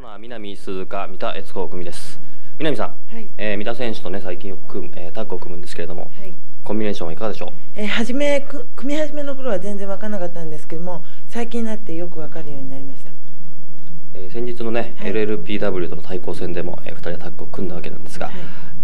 ナー南鈴鹿三田悦子組です。南さん、 はい、 三田選手とね最近よくタッグを組むんですけれども、はい、コンビネーションはいかがでしょう。 組み始めの頃は全然分からなかったんですけども、最近になってよく分かるようになりました。 先日のね、はい、LLPW との対抗戦でも、2人はタッグを組んだわけなんですが、はい、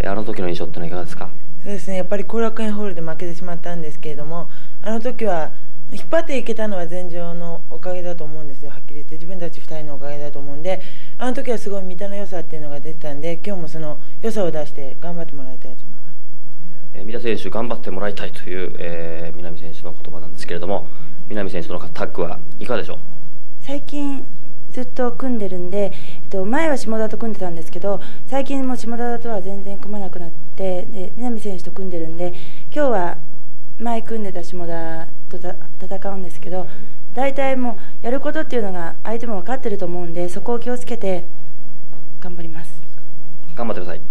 あの時の印象ってのはいかがですか。 そうですね、やっぱり後楽園ホールで負けてしまったんですけれども、あの時は引っ張っていけたのは全場のおかげだと思うんですよ。はっきり言って自分たち2人のおかげだと思うんで、あの時はすごい三田の良さっていうのが出てたんで、今日もその良さを出して頑張ってもらいたいと思います。 三田選手頑張ってもらいたいという、南選手の言葉なんですけれども、南選手とのタッグはいかがでしょう。 最近ずっと組んでるんで、前は下田と組んでたんですけど、最近も下田とは全然組まなくなって、で南選手と組んでるんで、今日は前組んでた下田と戦うんですけど、大体もうやることっていうのが相手も分かってると思うんで、そこを気をつけて頑張ります。 頑張ってください。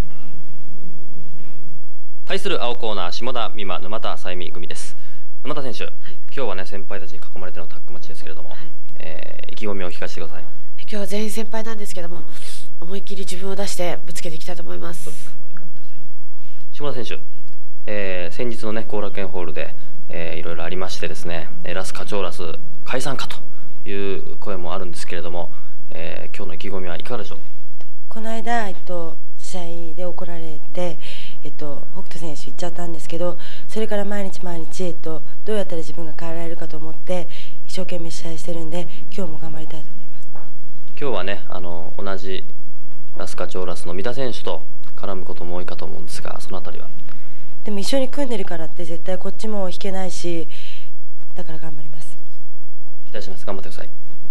対する青コーナー下田美馬沼田さゆみ組です。沼田選手、はい、今日はね先輩たちに囲まれてのタッグマッチですけれども、はい、意気込みを聞かせてください。 今日は全員先輩なんですけども、思いっきり自分を出してぶつけていきたいと思います。 下田選手、先日のね後楽園ホールで、いろいろありましてですね、ラス課長ラス解散かという声もあるんですけれども、今日の意気込みはいかがでしょう。 この間、試合で怒られて、北斗選手行っちゃったんですけど、それから毎日、どうやったら自分が変えられるかと思って一生懸命試合してるんで、今日も頑張りたいと思います。 今日はね同じラス課長ラスの三田選手と絡むことも多いかと思うんですが、そのあたりは。 でも一緒に組んでるからって絶対こっちも引けないし、だから頑張ります。 期待します。頑張ってください。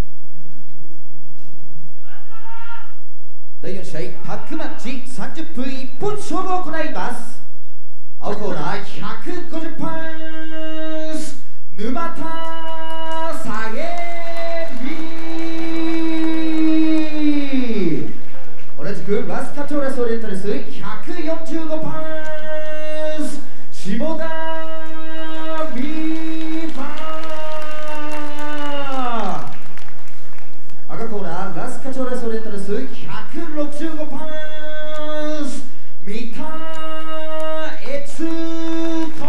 第4試合タッグマッチ30分一本勝負を行います。青コーナー150ポンス沼田さゆみ、同じくラスカチョーラスオリエンタルス145ポンス下田美馬、赤コーナーラスカチョーラスオリエンタルス165ポンス三田悦子、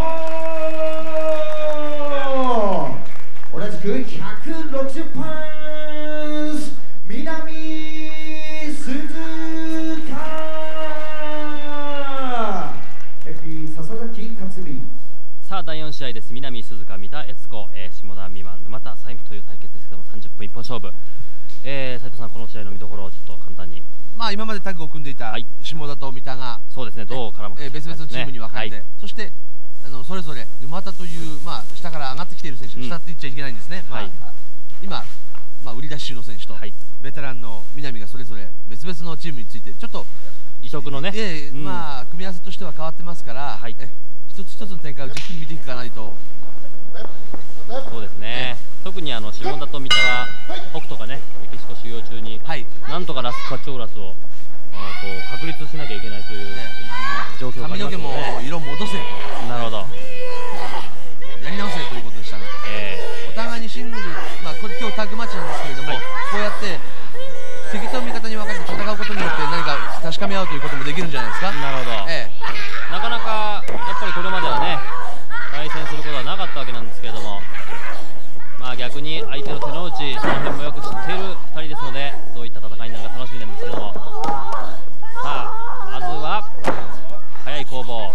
同じく160ポンス南鈴鹿、FP 笹崎克美。 さあ第4試合です。南鈴鹿三田悦子、下田美馬沼田さゆみという対決ですけども、30分一本勝負。斉藤さん、この試合の見どころをちょっと簡単に。 今までタッグを組んでいた下田と三田が、 そうですね、どう絡むか、 別々のチームに分かれて、そしてそれぞれ沼田という、下から上がってきている選手、下って言っちゃいけないんですね、今、売り出し中の選手と、ベテランの南がそれぞれ別々のチームについて、ちょっと異色のね、 組み合わせとしては変わってますから、一つ一つの展開をじっくり見ていかないと。 そうですね、特に下田と三田は北斗がねメキシコ修行中に、なんとかラス課長ラスを確立しなきゃいけないという状況がありますよね。 髪の毛も色戻せと、 なるほど、 やり直せということでしたが、お互いにシングル、これ今日タッグマッチなんですけれども、こうやって敵と味方に分かれて戦うことによって何か確かめ合うということもできるんじゃないですか。 なるほど、なかなかやっぱりこれまではね対戦することはなかったわけなんですけれども、逆に相手の手の内、その辺もよく知っている2人ですので、どういった戦いになるか楽しみなんですけども、さあまずは速い攻防、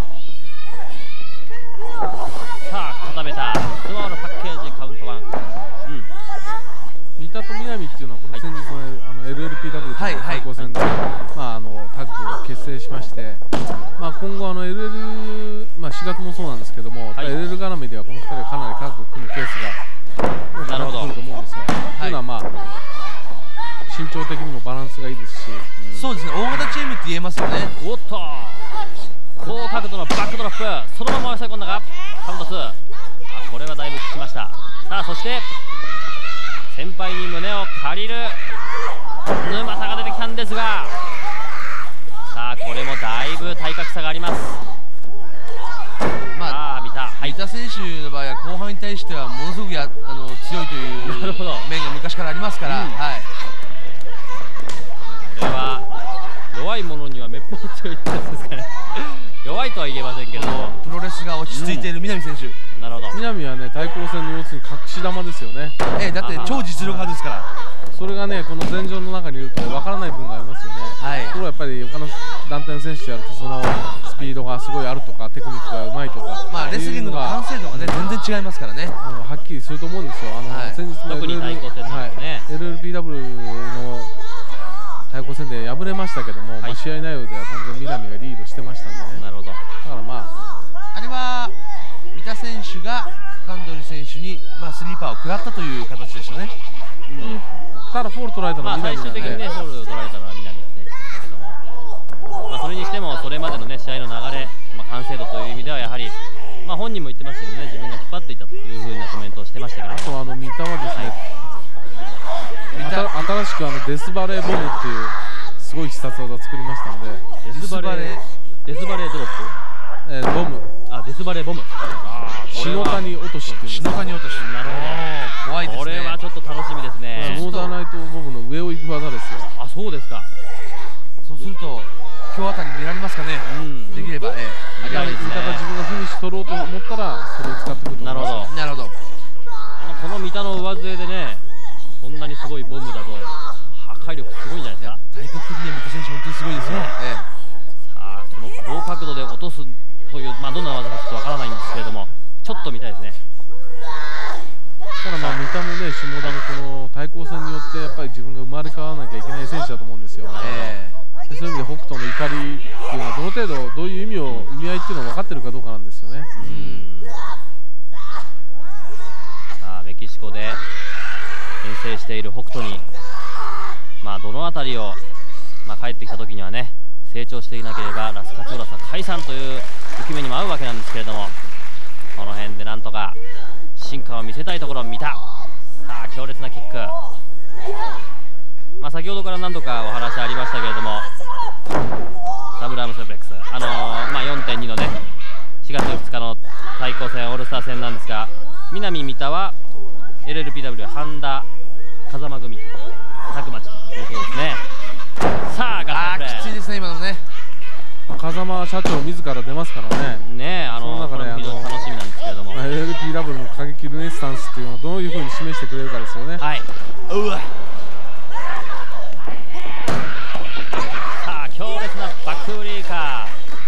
さあ固めたスマホのパッケージカウントワン、 三田と南っていうのはこの先日の、LLPW との対抗戦で、タッグを結成しまして、今後LL、4月もそうなんですけども、LL 絡みではこの2人はかなりタッグを組むケースがなるほどと思うんですよ。というのは身長的にもバランスがいいですし、 そうですね、大型チームって言えますよね。 おっと高角度のバックドロップ、そのまま押さえ込んだがカウント2、これはだいぶ効きました。さあそして先輩に胸を借りる沼田が出てきたんですが、さあこれもだいぶ体格差があります。 三田選手の場合は後半に対してはものすごく強いという面が昔からありますから、 ポーツといったんですかね弱いとは言えませんけれども、 プロレスが落ち着いている南選手、 なるほど。 南はね対抗戦の要するに隠し玉ですよね。 だって超実力派ですから。 それがねこの前場の中にいるとわからない部分がありますよね。これはやっぱり他の団体の選手とやるとそのスピードがすごいあるとかテクニックがうまいとか、 まあレスリングの完成度がね全然違いますからね。 はっきりすると思うんですよ。先日の LLPW の対抗戦で敗れましたけども、試合内容では全然南がリードしてましたんでね。 なるほど。だからまああれは三田選手がカンドリ選手にスリーパーを食らったという形でしたね。 ただフォール取られたのは南最終的にねフォールを取られたのは南選手ですけども、それにしてもそれまでのね試合の流れ、完成度という意味ではやはり本人も言ってましたけどね、自分が引っ張っていたというふうなコメントをしてましたけど、 あと三田はですね、新しくデスバレーボムっていうすごい必殺技を作りましたので、 デスバレードロップ、 ボム、 デスバレーボム、 篠谷落としっていうんです。 篠谷落とし、なるほど、怖いですね。 これはちょっと楽しみですね。 ノーザーナイトボムの上を行く技ですよ。 あ、そうですか。 そうすると今日あたり見られますかね。できれば、 三田が自分がフィニッシュ取ろうと思ったらそれを使ってくると思います。 なるほど。 この三田の上背でね、こんなにすごいボムだと破壊力すごいんじゃないですか。 体格的には三田選手本当にすごいですよ。 さあその高角度で落とすという、どんな技かちょっとわからないんですけれども、ちょっと見たいですね。 ただ三田もね下田もこの対抗戦によってやっぱり自分が生まれ変わらなきゃいけない選手だと思うんですよ。そういう意味で北斗の怒りっていうのはどの程度どういう意味合いっていうのを分かってるかどうかなんですよね。 さあメキシコで遠征している北斗に、どの辺りを、帰ってきた時にはね成長していなければラスカチョーラスは解散という局面にも合うわけなんですけれども、この辺でなんとか進化を見せたいところを見た。さあ強烈なキック、先ほどから何度かお話ありましたけれども、ダブルアームスープレックス、4.2 のね4月2日の対抗戦オールスター戦なんですが、南三田は LLPW 半田風間組タッグマッチということですね。さあガッツプレー、 きついですね今のね。 風間社長自ら出ますからね。 その中で非常に楽しみなんですけれども、 LLPW の過激ルネッサンスっていうのをどういうふうに示してくれるかですよね。 さあ強烈なバックブリーカ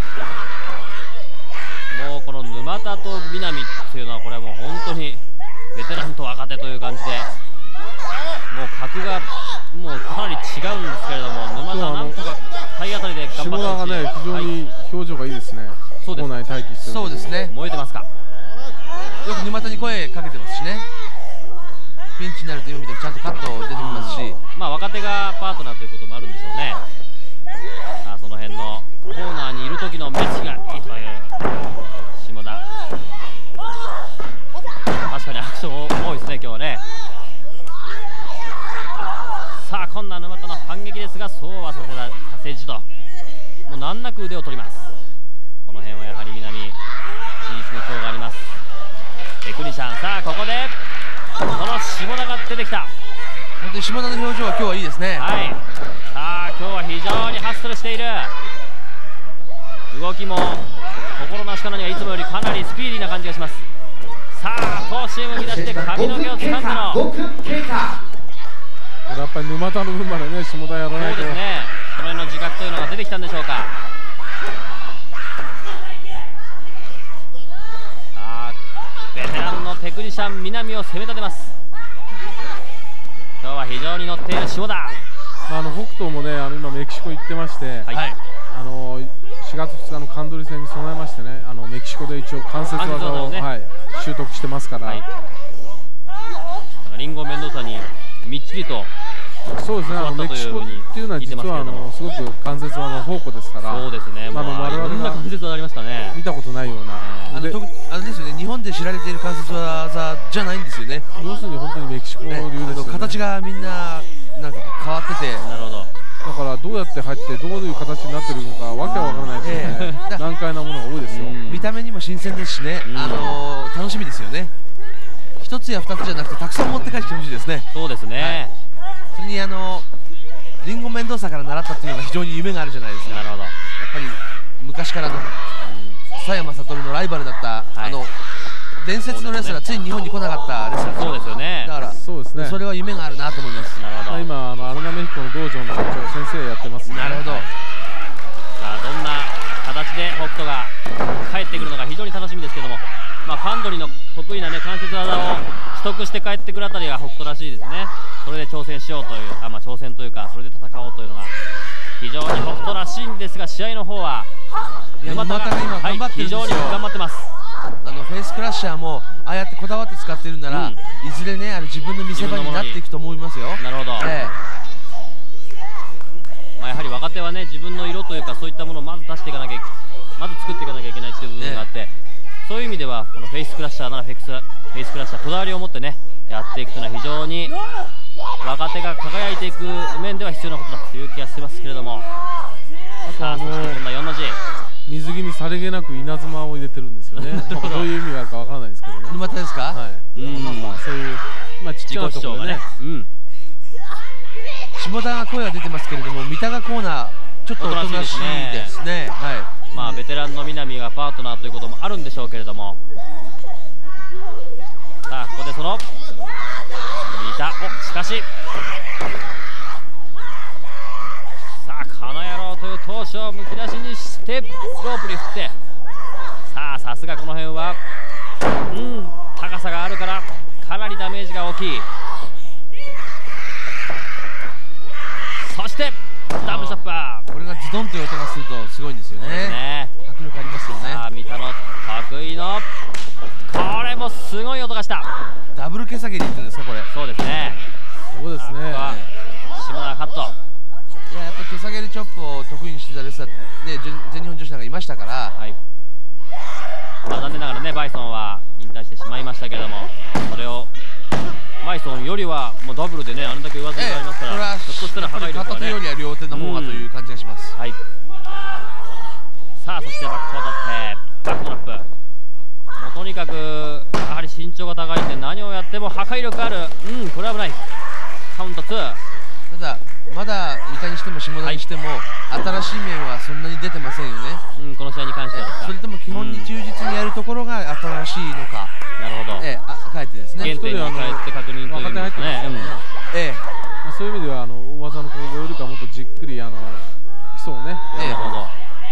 ー、もうこの沼田と南っていうのはこれはもう本当にベテランと若手という感じで、もう格がもうかなり違うんですけれども、沼田はなんとか体当たりで頑張ってほしい。 下田がね非常に表情がいいですね。 そうです。 コーナーに待機してる。 そうですね。 燃えてますか。 よく沼田に声かけてますしね。ピンチになると今みたいにちゃんとカット出てきますし、 若手がパートナーということもあるんでしょうね。さあその辺のコーナーにいる時の目違いという下田、確かにアクション多いですね今日はね。さあ今度は沼田の反撃ですが、そうはさせじともう難なく腕を取ります。この辺はやはり南チーズの長があります。テクニシャン、さあここでこの下田が出てきた。 本当に下田の表情は今日はいいですね。 さあ今日は非常にハッスルしている。動きも心なしかにはいつもよりかなりスピーディーな感じがします。さあフォーシームを出して髪の毛をつかんだの。 これやっぱり沼田の分までね下田やらないと。 そうですね、その辺の自覚というのが出てきたんでしょうか。さあベテランのテクニシャン南を攻め立てます。今日は非常に乗っている下田。 北斗もね今メキシコ行ってまして、4月2日のカンドリ戦に備えましてねメキシコで一応関節技を、習得してますから、 リンゴ・メンドーサにみっちりと。 そうですね、メキシコっていうのは実はすごく関節技の宝庫ですから、 そうですね、我々が関節技ありますかね、 見たことないような、 あれですよね、日本で知られている関節技じゃないんですよね。 要するに本当にメキシコ流ですよね。 形がみんななんか変わってて、 なるほど。 だからどうやって入ってどういう形になってるのかわけわからないですよね。難解なものが多いですよ。 見た目にも新鮮ですしね、楽しみですよね。一つや二つじゃなくてたくさん持って帰ってきてほしいですね。 そうですね。 それにリンゴ・メンドーサから習ったっていうのが非常に夢があるじゃないですか。 なるほど。 やっぱり昔からの佐山悟のライバルだった、伝説のレスラー、ついに日本に来なかったレスラー。 そうですよね。 だからそうですね。 それは夢があるなと思います。 なるほど。 今アルナメヒコの道場の先生やってますね。 なるほど。 さあどんな形で北斗が帰ってくるのか非常に楽しみですけども、カンドリの得意なね関節技を取得して帰ってくるあたりが北斗らしいですね。それで挑戦しようという挑戦というかそれで戦おうというのが非常に北斗らしいんですが、試合の方は沼田が今頑張ってるんですよ。 非常に頑張ってます。 フェイスクラッシャーもああやってこだわって使ってるなら、いずれね自分の見せ場になっていくと思いますよ。 なるほど。やはり若手はね自分の色というかそういったものをまず出していかなきゃまず作っていかなきゃいけないっていう部分があって、そういう意味ではこのフェイスクラッシャーならフェイスクラッシャーこだわりを持ってねやっていくというのは非常に若手が輝いていく面では必要なことだという気がしますけれども、さあそしてこんな4の字水着にさりげなく稲妻を入れてるんですよね。どういう意味があるかわからないですけどね。 沼田ですか？ はい。そういうちっちゃなところでね。 下田が声は出てますけれども、三田がコーナーちょっとおとなしいですね。 ベテランの南がパートナーということもあるんでしょうけれども、さあここでその三田しかしさあカナヤロウという闘志をむき出しにしてロープに振って、さすがこの辺は高さがあるからかなりダメージが大きい。そしてダブルストッパー、 これがズドンという音がするとすごいんですよね。迫力ありますよね。 三田の得意のこれもすごい音がした。 ダブル毛下げにいってるんですかこれ。 そうですね。 そうですね。 下田カット。 やっぱり毛下げるチョップを得意にしてたレスラーね、全日本女子なんかいましたから、 残念ながらねバイソンは引退してしまいましたけれども、それをバイソンよりはもうダブルでねあれだけ上積みがありますから、ひょっとしたら破壊力はね片手よりは両手の方がという感じがします。 さあそしてバックを取ってバックドロップ、もうとにかくやはり身長が高いんで何をやっても破壊力ある。これは危ない。カウント2。 ただまだ三田にしても下田にしても、新しい面はそんなに出てませんよね。 この試合に関してはですか。 それとも基本に忠実にやるところが新しいのか。 なるほど。 かえってですね。 原点に帰って確認というのですね。 そういう意味では大技の攻防よりかもっとじっくり基礎をね。 なるほど。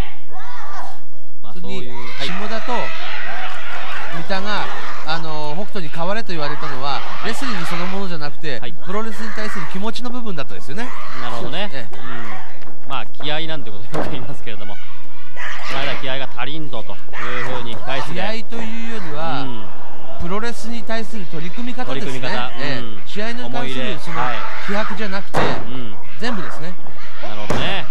そういう下田と三田が北斗に変われと言われたのはレスリングそのものじゃなくて、プロレスに対する気持ちの部分だったですよね。 なるほどね。気合なんてことをよく言いますけれども、この間気合が足りんぞというふうに控え室で。 気合というよりは、プロレスに対する取り組み方ですね。試合に関するその気迫じゃなくて、全部ですね。 なるほどね。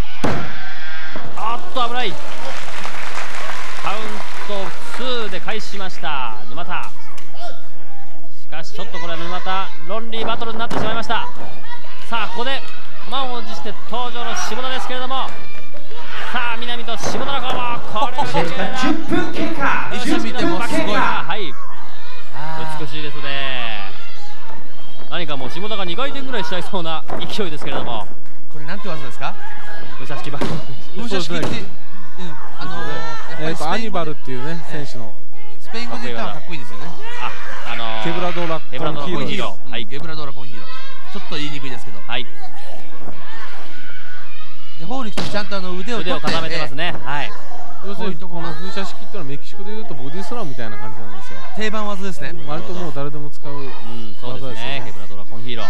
危ない。カウント2で返しました沼田。しかしちょっとこれは沼田ロンリーバトルになってしまいました。さあここで満を持して登場の下田ですけれども、さあ南と下田の攻防、これは 10分経過。 いつ見てもすごい。 美しいですね。何かもう下田が2回転ぐらいしちゃいそうな勢いですけれども、 これなんて技ですか？ 武者式バック。 武者式ってアニバルっていうね選手のスペイン語で言ったらかっこいいですよね。 ケブラドラコンヒーロー。ケブラドラコンヒーロー。ちょっと言いにくいですけど。でホーリックとちゃんと腕を固めてますね。 要するにこの風車式っていうのはメキシコでいうとボディスラムみたいな感じなんですよ。 定番技ですね。 割ともう誰でも使う技ですね。ケブラドラコンヒーロー。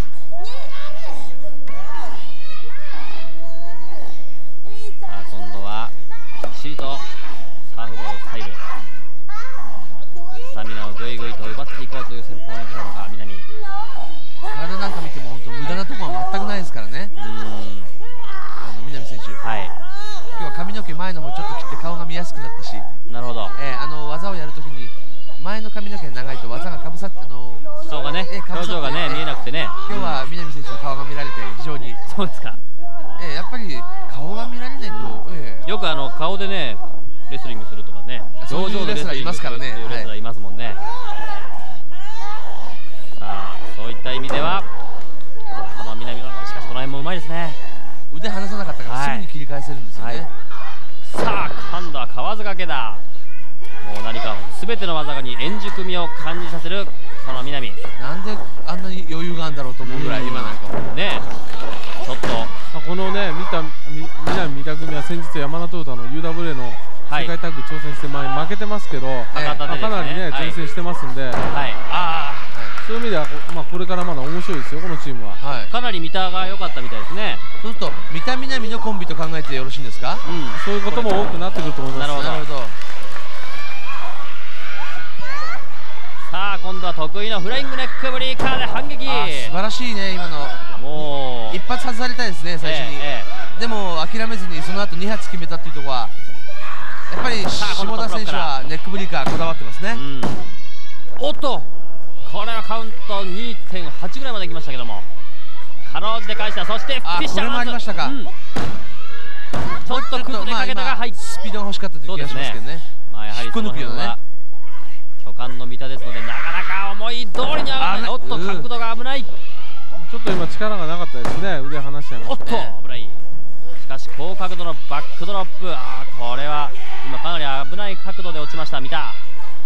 今度はきっちりとサーフボールスタイル、スタミナをぐいぐいと奪っていこうという戦法に出たのか南。 体なんか見ても本当無駄なところは全くないですからね。南選手、今日は髪の毛前の方ちょっと切って顔が見やすくなったし。 なるほど。 技をやるときに前の髪の毛が長いと技がかぶさって顔がね、表情がね見えなくてね。 今日は南選手の顔が見られて非常に。 そうですか。 やっぱり顔が見られないと、 よく顔でねレスリングするとかね、 表情でレスラーいますからね。 レスラーいますもんね。さあそういった意味ではこの南のしかしこの辺もうまいですね。 腕離さなかったからすぐに切り返せるんですよね。 さあ今度は川津掛けだ。もう何か全ての技に円熟味を感じさせるこの南。 なんであんなに余裕があるんだろうと思うぐらい今なんかもねちょっとこのね南三田組は先日山名トヨタの UWA の世界タッグ挑戦して前に負けてますけど、かなりね挑戦してますんで、そういう意味ではこれからまだ面白いですよこのチームは。 かなり三田が良かったみたいですね。 そうすると三田南のコンビと考えてよろしいんですか？ そういうことも多くなってくると思います。 なるほど。 さあ今度は得意のフライングネックブリーカーで反撃。 素晴らしいね今の。もう一発外されたいですね最初に。でも諦めずにその後2発決めたっていうところはやっぱり下田選手はネックブリーカーこだわってますね。 おっとこれはカウント 2.8 ぐらいまでいきましたけどもかろうじて返した。そしてフィッシャーこれもありましたか。 ちょっと崩れかけたがスピードが欲しかったという気がしますけどね。 やはりその辺は巨漢の三田ですのでなかなか思い通りに上がらない。おっと角度が危ない。 ちょっと今力がなかったですね。腕離しちゃいました。 おっと危ない。しかし高角度のバックドロップ。これは今かなり危ない角度で落ちました三田。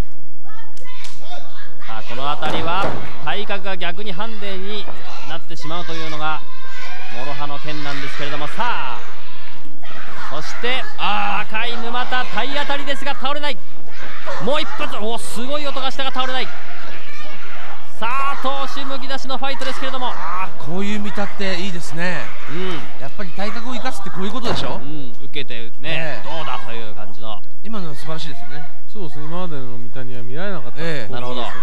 この辺りは体格が逆にハンデになってしまうというのが諸刃の剣なんですけれども、さあそして赤い沼田体当たりですが倒れない。もう一発。すごい音がしたが倒れない。さあ闘志むき出しのファイトですけれども、 こういう見たっていいですね。やっぱり体格を生かすってこういうことでしょ。 受けてね、どうだという感じの今の素晴らしいですよね。 そうですね、今までの三田には見られなかったですよね。 なるほど。やっ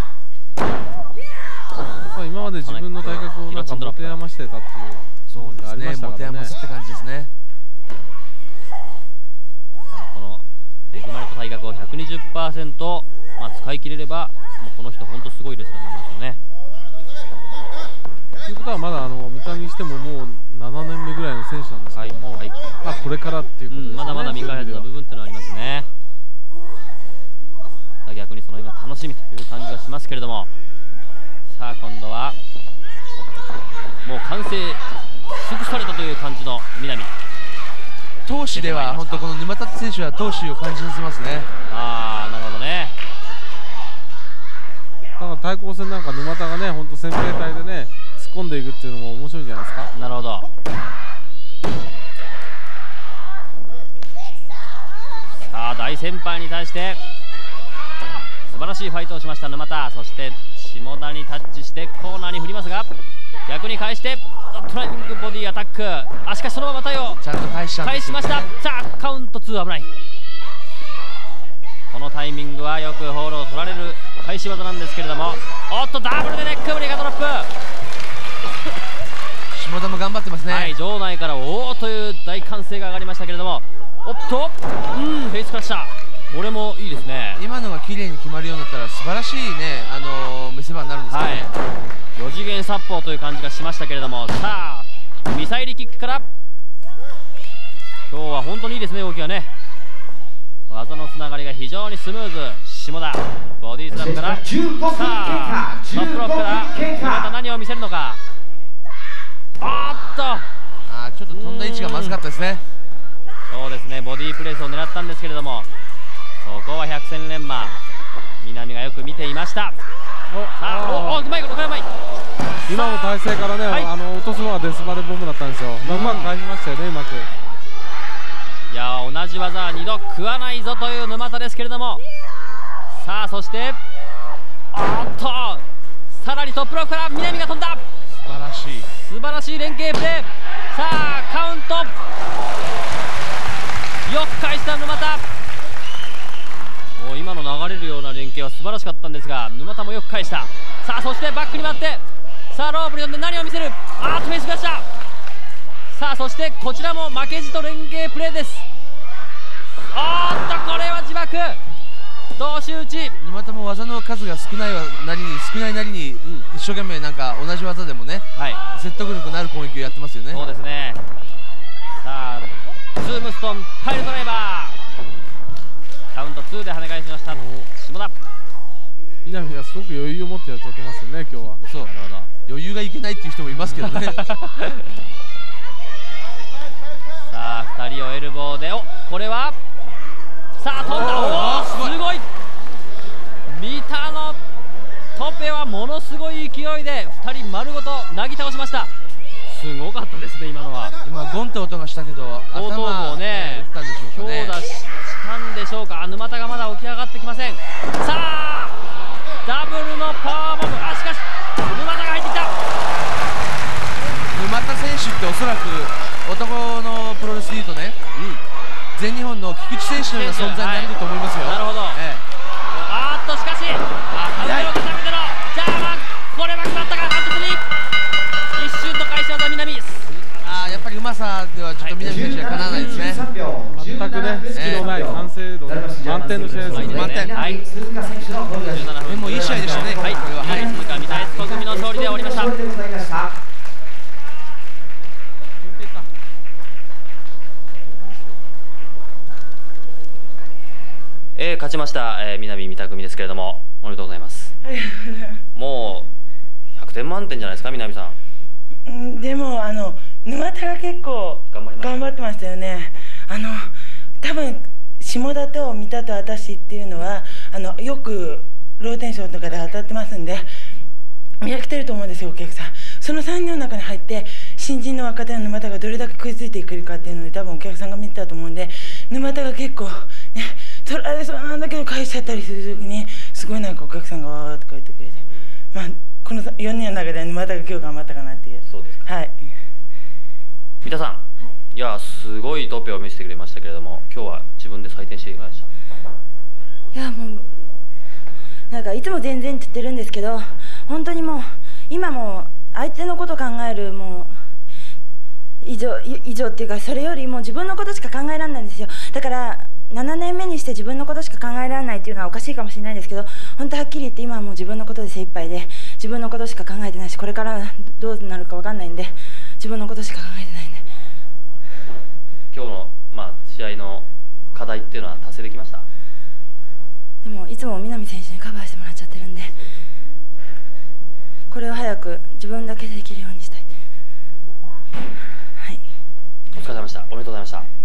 ぱり今まで自分の体格をなんか持て余してたっていうそうですね、持て余すって感じですね。 この恵まれた体格を 120% 使い切れればもうこの人本当すごいレスラーになりますよね。 ということはまだ三田にしてももう7年目ぐらいの選手なんですけども、これからっていうことですね。 まだまだ未開発の部分っていうのはありますね。逆にその辺が楽しみという感じがしますけれども、さあ今度はもう完成尽くされたという感じの南。 闘志では本当この沼田選手は闘志を感じさせますね。 なるほどね。 だから対抗戦なんか沼田がね本当先輩隊でね突っ込んでいくっていうのも面白いんじゃないですか。 なるほど。さあ大先輩に対して素晴らしいファイトをしました沼田。そして下田にタッチしてコーナーに振りますが逆に返してトライミングボディアタック。しかしそのまま体をちゃんと返しました。さあカウント2危ない。このタイミングはよくホールを取られる返し技なんですけれども、おっとダブルでネックブリーカードロップ。 下田も頑張ってますね。 場内からおおという大歓声が上がりましたけれども、おっとフェイスクラッシャー、これもいいですね。 今のが綺麗に決まるようになったら素晴らしいね見せ場になるんですけどね。 4次元殺法という感じがしましたけれども、さあミサイルキックから今日は本当にいいですね。動きがね、技のつながりが非常にスムーズ。下田ボディスラムからさあトップロックからまた何を見せるのか。ちょっと飛んだ位置がまずかったですね。 そうですね、ボディープレスを狙ったんですけれども、そこは百戦錬磨南がよく見ていました。うまいこと、うまい。 今の体勢からね、落とすのはデスバレボムだったんですよ。うまく返しましたよね、うまく。 いや同じ技は2度食わないぞという沼田ですけれども、さあそしてさらにトップロックから南が飛んだ。素晴らしい連携プレー。さあカウントよく返した沼田。今の流れるような連携は素晴らしかったんですが沼田もよく返した。さあそしてバックに回ってさあロープに飛んで何を見せる。フェイスクラッシャー。さあそしてこちらも負けじと連携プレーです。これは自爆同士打ち。 沼田も技の数が少ないなりに一生懸命なんか同じ技でもね、説得力のある攻撃をやってますよね。 そうですね。さあズームストンパイルドライバーカウント2で跳ね返しました下田。 南がすごく余裕を持ってやっちゃってますよね今日は。 そう、余裕がいけないっていう人もいますけどね。 左をエルボーで、これはさあ飛んだ、おおすごい、三田のトペはものすごい勢いで2人丸ごとなぎ倒しました。すごかったですね、今のは。 今ゴンって音がしたけど、 後頭部をね、 打ったんでしょうかね。 強打したんでしょうか。沼田がまだ起き上がってきません。さあダブルのパワーボム、しかし沼田が入ってきた。 沼田選手っておそらく男のプロレスでいうとね、全日本の菊池選手のような存在になれると思いますよ。 なるほど、しかし風を固めてのジャーマン、これは決まったか。ハントスリー、一瞬の返し技、南。 やっぱりうまさではちょっと南選手はかなわないですね。 全くね、隙のない完成度満点の試合ですね。 満点。 はい、 でもいい試合でしたね。 はい、三田三田組の勝利で終わりました。勝ちました、南三田組ですけれども、おめでとうございます。もう100点満点じゃないですか、南さん。 でも沼田が結構頑張ってましたよね。多分下田と三田と私っていうのはよくローテンションとかで当たってますんで見飽きてると思うんですよ、お客さん。その3人の中に入って新人の若手の沼田がどれだけ食いついていけるかっていうので多分お客さんが見てたと思うんで、沼田が結構ね取られそうなんだけど返しちゃったりする時にすごいなんかお客さんがわーっと言ってくれて、この4人の中で沼田が今日頑張ったかなっていう。 そうですか。はい、三田さん、いやすごいトペを見せてくれましたけれども、今日は自分で採点していかがでした？ いやもうなんかいつも全然って言ってるんですけど、本当にもう今も相手のこと考えるもう以上っていうか、それよりも自分のことしか考えられないんですよ。だから7年目にして自分のことしか考えられないっていうのはおかしいかもしれないですけど、本当はっきり言って今はもう自分のことで精一杯で自分のことしか考えてないし、これからどうなるか分かんないんで自分のことしか考えてないんで。 今日の、試合の課題っていうのは達成できました？ でもいつも南選手にカバーしてもらっちゃってるんで、これを早く自分だけでできるようにしたい。はい、 お疲れ様でした。おめでとうございました。